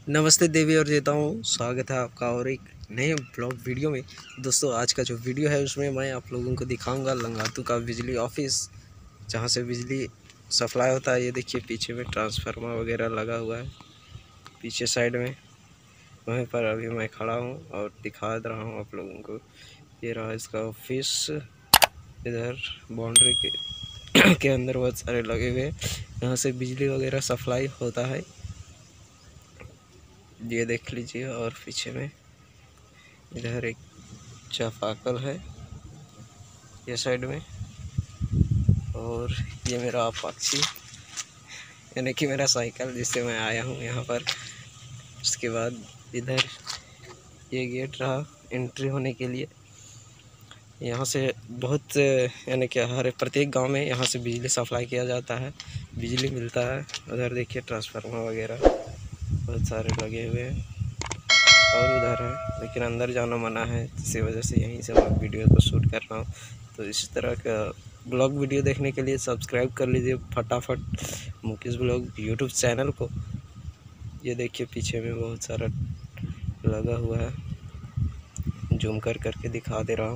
नमस्ते देवी और देवताओं, स्वागत है आपका और एक नए ब्लॉग वीडियो में। दोस्तों, आज का जो वीडियो है उसमें मैं आप लोगों को दिखाऊंगा लंगातू का बिजली ऑफिस, जहां से बिजली सप्लाई होता है। ये देखिए पीछे में ट्रांसफार्मर वगैरह लगा हुआ है, पीछे साइड में। वहीं पर अभी मैं खड़ा हूं और दिखा रहा हूं आप लोगों को। ये रहा इसका ऑफिस। इधर बाउंड्री के अंदर बहुत सारे लगे हुए हैं, यहाँ से बिजली वगैरह सप्लाई होता है। ये देख लीजिए। और पीछे में इधर एक चापाकल है ये साइड में। और ये मेरा अपाची यानी कि मेरा साइकिल जिससे मैं आया हूँ यहाँ पर। उसके बाद इधर ये गेट रहा एंट्री होने के लिए। यहाँ से बहुत यानी कि हर प्रत्येक गांव में यहाँ से बिजली सप्लाई किया जाता है, बिजली मिलता है। उधर देखिए ट्रांसफार्मर वगैरह बहुत सारे लगे हुए हैं और उधर है, लेकिन अंदर जाना मना है। इसी वजह से यहीं से मैं वीडियो को शूट कर रहा हूँ। तो इसी तरह का ब्लॉग वीडियो देखने के लिए सब्सक्राइब कर लीजिए फटाफट मुकेश ब्लॉग यूट्यूब चैनल को। ये देखिए पीछे में बहुत सारा लगा हुआ है, जूम कर करके दिखा दे रहा हूँ।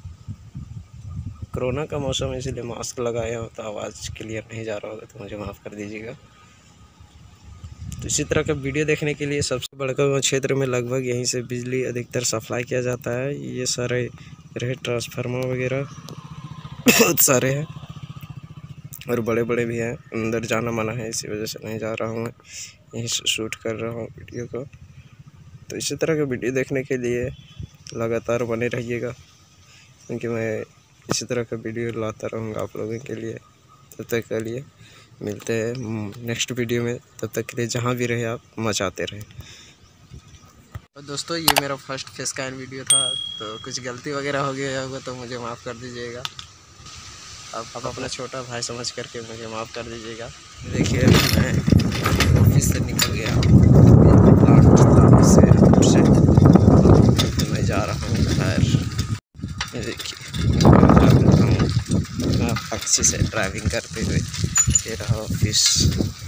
कोरोना का मौसम है इसलिए मास्क लगाया हूँ, तो आवाज़ क्लियर नहीं जा रहा होगा तो मुझे माफ़ कर दीजिएगा। तो इसी तरह का वीडियो देखने के लिए सबसे बड़का क्षेत्र में लगभग यहीं से बिजली अधिकतर सप्लाई किया जाता है। ये सारे रहे ट्रांसफार्मर वगैरह बहुत सारे हैं और बड़े बड़े भी हैं। अंदर जाना मना है, इसी वजह से नहीं जा रहा हूँ मैं, यहीं से शूट कर रहा हूँ वीडियो को। तो इसी तरह का वीडियो देखने के लिए लगातार बने रहिएगा, क्योंकि मैं इसी तरह का वीडियो लाता रहूँगा आप लोगों के लिए। तब तक के लिए मिलते हैं नेक्स्ट वीडियो में। तब तक के लिए जहाँ भी रहे आप मचाते रहें। और दोस्तों, ये मेरा फर्स्ट फेस स्कैन वीडियो था, तो कुछ गलती वगैरह हो गया होगा तो मुझे माफ़ कर दीजिएगा। आप अपना छोटा भाई समझ करके मुझे माफ़ कर दीजिएगा। देखिए मैं ऑफिस से निकल गया से तो मैं जा रहा हूँ घर। देखिए अच्छे से ड्राइविंग करते हुए ये रहा ऑफिस।